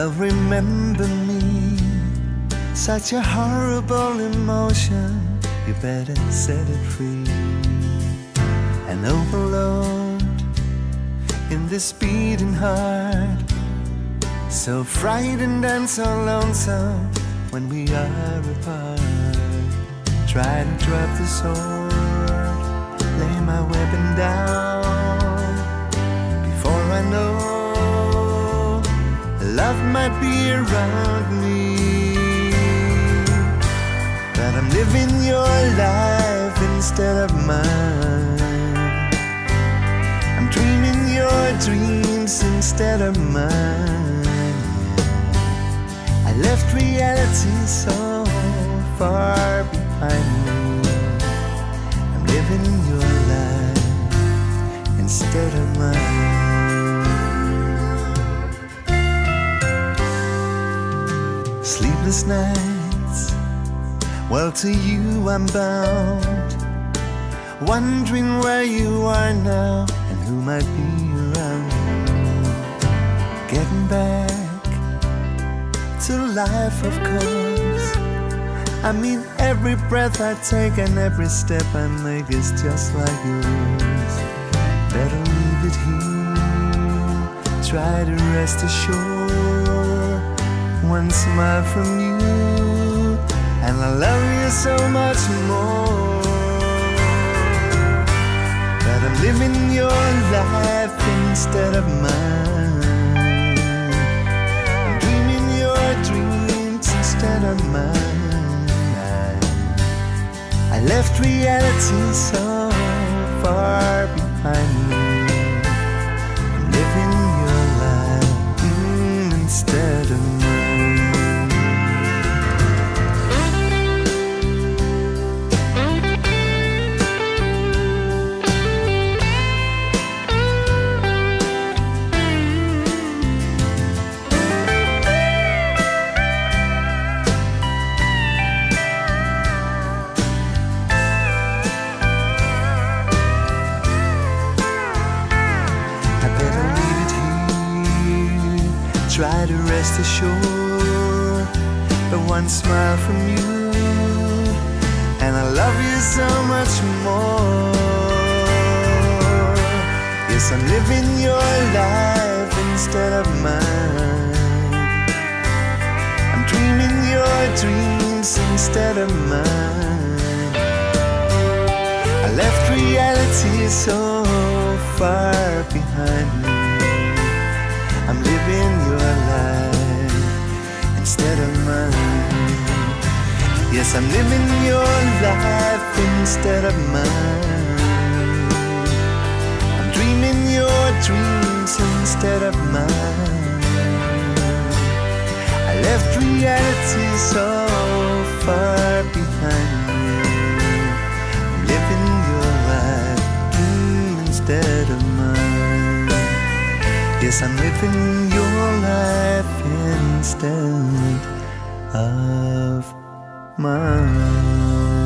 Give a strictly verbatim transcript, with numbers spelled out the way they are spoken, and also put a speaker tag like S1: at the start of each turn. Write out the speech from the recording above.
S1: Well, remember me, such a horrible emotion. You better set it free. An overload in this beating heart, so frightened and so lonesome when we are apart. Try to drop the sword, lay my weapon down, before I know love might be around me. But I'm living your life instead of mine. I'm dreaming your dreams instead of mine. I left reality so far behind me. I'm living your life instead of mine. Sleepless nights, well, to you I'm bound, wondering where you are now and who might be around. Getting back to life, of course. I mean, every breath I take and every step I make is just like yours. Better leave it here, try to rest assured. One smile from you and I love you so much more. But I'm living your life instead of mine. I'm dreaming your dreams instead of mine. I left reality so far behind me. I'm living your life mm, instead of mine. Try to rest assured, but one smile from you and I love you so much more. Yes, I'm living your life instead of mine. I'm dreaming your dreams instead of mine. I left reality so far behind me. I'm living your life instead of mine. Yes, I'm living your life instead of mine. I'm dreaming your dreams instead of mine. I left reality so far behind me. I'm living your life mm, instead of mine. Yes, I'm living your life instead of mine.